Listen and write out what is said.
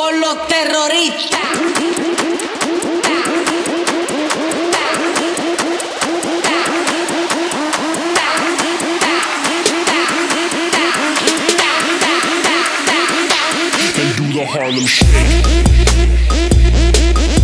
con los terroristas. And do the Harlem Shake.